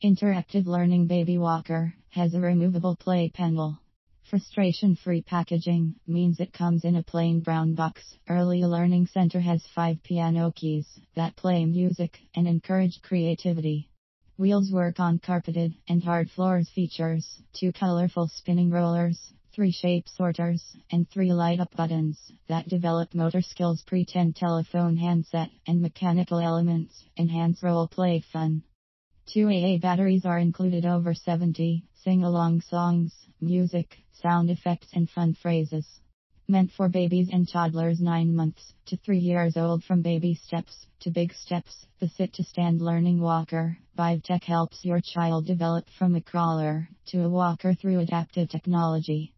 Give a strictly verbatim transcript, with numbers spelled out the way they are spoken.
Interactive Learning Baby Walker has a removable play panel. Frustration-free packaging means it comes in a plain brown box. Early Learning Center has five piano keys that play music and encourage creativity. Wheels work on carpeted and hard floors. Features two colorful spinning rollers, three shape sorters, and three light-up buttons that develop motor skills. Pretend telephone handset and mechanical elements enhance role-play fun. Two double A batteries are included. Over seventy sing-along songs, music, sound effects, and fun phrases. Meant for babies and toddlers nine months to three years old. From baby steps to big steps, the Sit to Stand Learning Walker by Tech helps your child develop from a crawler to a walker through adaptive technology.